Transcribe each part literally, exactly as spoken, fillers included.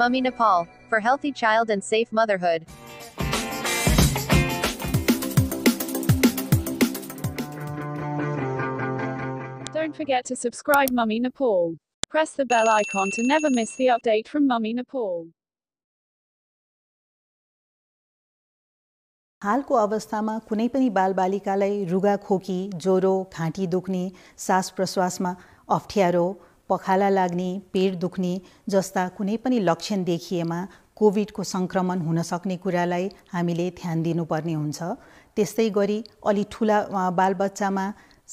Mummy Nepal, for healthy child and safe motherhood. Don't forget to subscribe Mummy Nepal. Press the bell icon to never miss the update from Mummy Nepal. हालको अवस्थामा कुनै पनि बालबालिकालाई रुगा खोकी, ज्वरो, घाँटी दुख्ने, सास प्रश्वासमा अप्ठ्यारो, पखाला लाग्ने, पेट दुख्ने जस्ता कुनै पनि लक्षण देखिएमा कोभिडको संक्रमण हुन सक्ने कुरालाई हामीले ध्यान दिनुपर्ने हुन्छ। त्यस्तै गरी अलि ठुला बालबच्चामा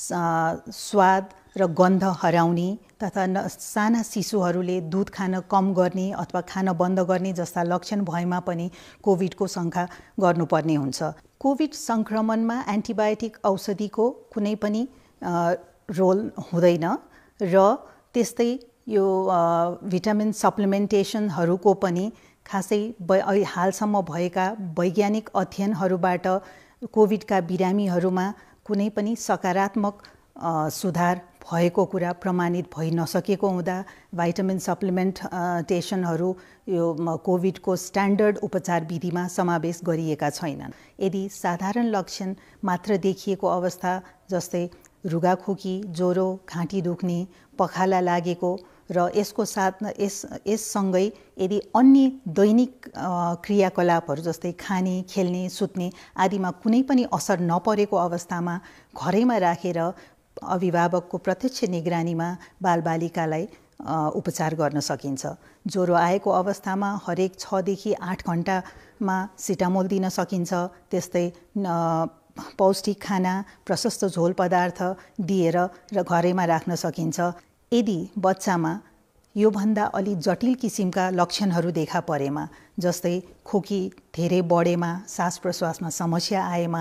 स्वाद र गन्ध हराउने तथा साना शिशुहरूले दूध खान कम गर्ने अथवा खान बन्द गर्ने जस्ता लक्षण भएमा पनि कोभिडको शङ्का गर्नुपर्ने हुन्छ। कोभिड संक्रमणमा एन्टिबायोटिक औषधिको कुनै पनि रोल हुँदैन र त्यस्तै यो भिटामिन सप्लिमेन्टेसनहरूको पनि खासै हालसम्म भएका वैज्ञानिक अध्ययनहरूबाट कोभिडका बिरामीहरूमा कुनै पनि सकारात्मक सुधार भएको कुरा प्रमाणित भइ नसकेको हुँदा भाइटामिन सप्लिमेन्टेसनहरू यो कोभिडको स्ट्यान्डर्ड उपचार विधिमा समावेश गरिएका छैनन्। यदि साधारण लक्षण मात्र देखिएको अवस्था जस्तै रुगाखोकी, ज्वरो, घाँटी दुख्ने, पखाला लागेको र यसको साथ यस यससँगै यदि अन्य दैनिक क्रियाकलापहरू जस्तै खाने, खेल्ने, सुत्ने आदिमा कुनै पनि असर नपरेको अवस्थामा घरैमा राखेर अभिभावकको प्रत्यक्ष निगरानीमा बालबालिकालाई उपचार गर्न सकिन्छ। ज्वरो आएको अवस्थामा हरेक छ देखि आठ घण्टामा सिटामोल दिन सकिन्छ। त्यस्तै पौष्टिक खाना, प्रशस्त झोल पदार्थ दिएर र घरैमा राख्न सकिन्छ। यदि बच्चामा योभन्दा अलि जटिल किसिमका लक्षणहरू देखा परेमा जस्तै खोकी धेरै बढेमा, सास प्रश्वासमा समस्या आएमा,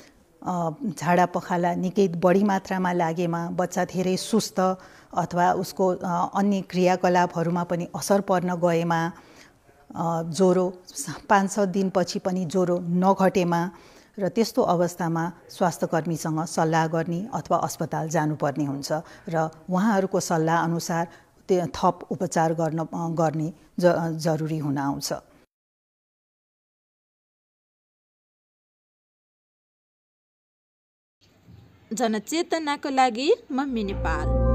झाडा पखाला निकै बढी मात्रामा लागेमा, बच्चा धेरै सुस्त अथवा उसको अन्य क्रियाकलापहरूमा पनि असर पर्न गएमा, ज्वरो पाँच छ दिनपछि पनि ज्वरो नघटेमा र त्यस्तो अवस्थामा स्वास्थ्यकर्मीसँग सल्लाह गर्ने अथवा अस्पताल जानुपर्ने हुन्छ र उहाँहरूको सल्लाह अनुसार त्यो थप उपचार गर्न गर्ने ज जरुरी हुन आउँछ। जनचेतनाको लागि मम्मी नेपाल।